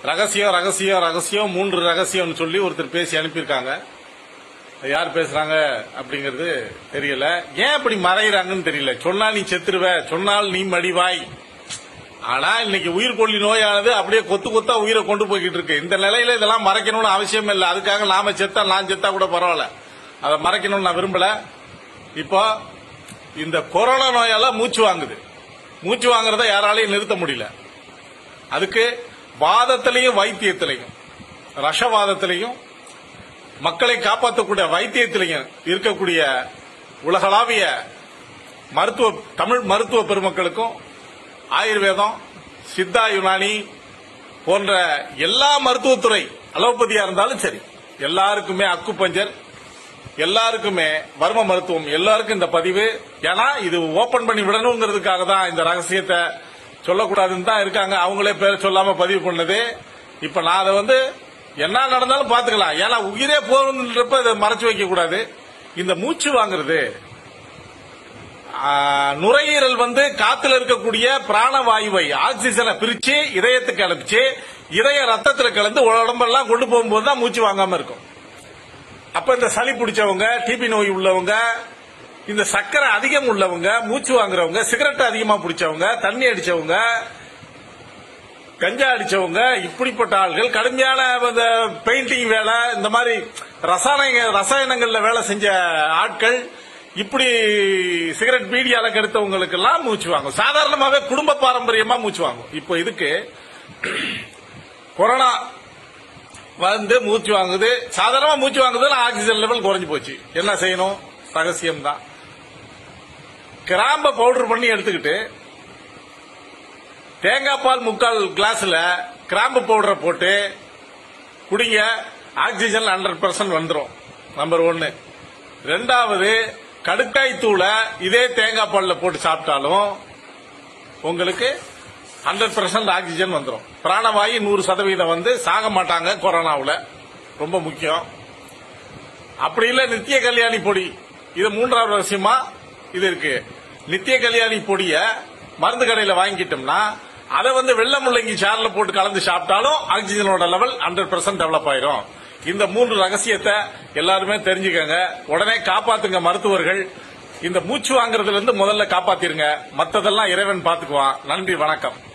ரகசியம் ரகசியம் ரகசியம் 3 ரகசியம்னு சொல்லி ஒருத்தர் பேசி அனுப்பியிருக்காங்க. யார் பேசுறாங்க அப்படிங்கறது தெரியல. ஏன் இப்படி மறைகிறாங்கன்னு தெரியல. சொன்னா நீ செத்துருவ, சொன்னால் நீ மடிவாய். ஆனா இன்னைக்கு உயிர் கொல்லி நோயானது அப்படியே கொத்து கொத்தா உயிரை கொண்டு போய்கிட்டு இருக்கு. இந்த நிலையில இதெல்லாம் மறைக்கணும்னு அவசியம் இல்லை. அதுக்காக நான் செத்தா கூட பரவாயில்ல, அதை மறைக்கணும்னு நான் விரும்பல. இப்போ இந்த கொரோனா நோயால மூச்சு வாங்குது. மூச்சு வாங்குறத யாராலையும் நிறுத்த முடியல. அதுக்கு வாதத்திலையும் வைத்தியத்திலையும், ரஷவாதத்திலையும், மக்களை காப்பாற்றக்கூடிய வைத்தியத்திலையும் இருக்கக்கூடிய உலகளாவிய தமிழ் மருத்துவ பெருமக்களுக்கும் ஆயுர்வேதம், சித்தா, யுனானி போன்ற எல்லா மருத்துவத்துறை, அலோபதியா இருந்தாலும் சரி, எல்லாருக்குமே அக்குபஞ்சர், எல்லாருக்குமே வர்ம மருத்துவம், எல்லாருக்கும் இந்த பதிவு. ஏன்னா இது ஓபன் பண்ணி விடணுங்கிறதுக்காக தான் இந்த ரகசியத்தை சொல்லக்கூடாதுன்னு தான் இருக்காங்க. அவங்களே பேர் சொல்லாம பதிவு பண்ணது. இப்ப நான் அதை என்ன நடந்தாலும் பாத்துக்கலாம். ஏன்னா உயிரே போகுதுன்றப்ப இதை மறைச்சு வைக்க கூடாது. இந்த மூச்சு வாங்குறது, நுரையீரல் காத்துல இருக்கக்கூடிய பிராணவாயுவை, ஆக்சிஜனை பிரிச்சு இதயத்துக்கு அனுப்பிச்சு இதய ரத்தத்துல கலந்து உடம்பெல்லாம் கொண்டு போகும்போது தான் மூச்சு வாங்காம இருக்கும். அப்ப இந்த சளி பிடிச்சவங்க, டிபி நோய் உள்ளவங்க, இந்த சக்கரை அதிகம் உள்ளவங்க, மூச்சு வாங்குறவங்க, சிகரெட் அதிகமா பிடிச்சவங்க, தண்ணி அடிச்சவங்க, கஞ்சா அடிச்சவங்க, இப்படிப்பட்ட ஆள்கள், கடுமையான பெயிண்டிங் வேலை, இந்த மாதிரி ரசாயனங்கள்ல வேலை செஞ்ச ஆட்கள், இப்படி சிகரெட் பீடியால கெடுத்தவங்களுக்கு எல்லாம் மூச்சு வாங்கும். சாதாரணமாவே குடும்ப பாரம்பரியமா மூச்சு வாங்கும். இப்போ இதுக்கு கொரோனா மூச்சு வாங்குது, சாதாரணமா மூச்சு வாங்குது, ஆக்சிஜன் லெவல் குறைஞ்சு போச்சு. என்ன செய்யணும்? ரகசியம் தான். கிராம்ப பவுடர் பண்ணி எடுத்துக்கிட்டு தேங்காய் பால் 3/4 கிளாஸ்ல கிராம்பு பவுடரை போட்டு குடிங்க. ஆக்சிஜன் 100% வந்துடும். நம்பர் 1. 2வது, கடுக்காய் தூளை இதே தேங்காய் பால்ல போட்டு சாப்பிட்டாலும் உங்களுக்கு 100% ஆக்சிஜன் வந்துடும். பிராணவாயு 100% சாக மாட்டாங்க கொரோனாவில். ரொம்ப முக்கியம். அப்படி இல்ல நித்திய கல்யாணி பொடி, இது 3வது ரகசியமா இது இருக்கு. நித்திய கல்யாணி பொடிய மருந்து கடையில வாங்கிட்டோம்னா அதை வெள்ளை முள்ளங்கி சாறுல போட்டு கலந்து சாப்பிட்டாலும் ஆக்சிஜனோட லெவல் 100% டெவலப் ஆயிரும். இந்த 3 ரகசியத்தை எல்லாருமே தெரிஞ்சுக்கங்க. உடனே காப்பாத்துங்க மருத்துவர்கள். இந்த மூச்சு வாங்குறதுல இருந்து முதல்ல காப்பாத்திருங்க. மத்ததெல்லாம் இறைவன் பாத்துக்குவான். நன்றி, வணக்கம்.